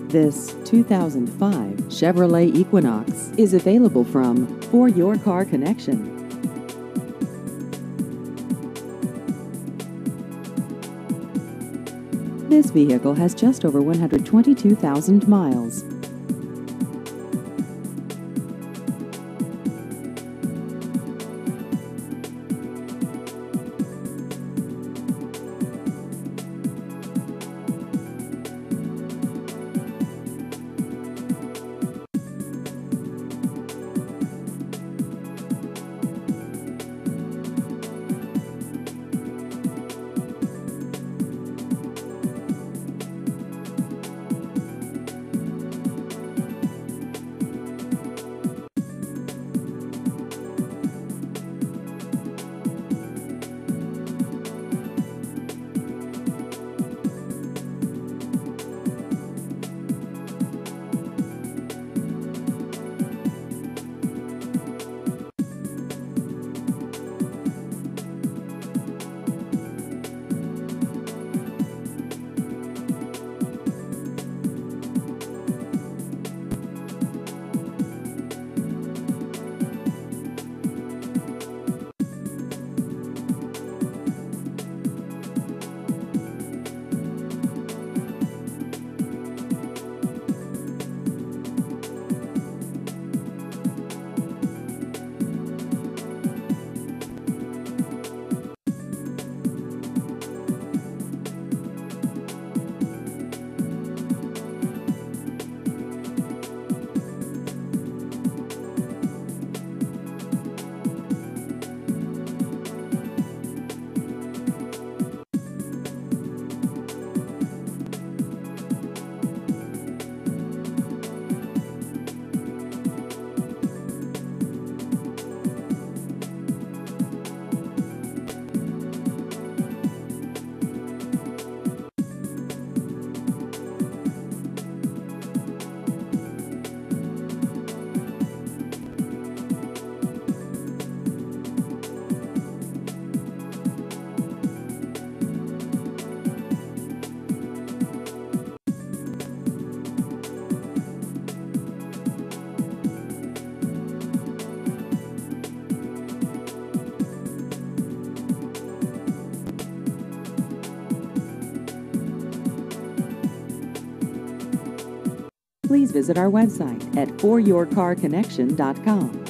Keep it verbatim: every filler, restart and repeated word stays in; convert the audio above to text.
This two thousand five Chevrolet Equinox is available from For Your Car Connection. This vehicle has just over one hundred twenty-two thousand miles. Please visit our website at for your car connection dot com.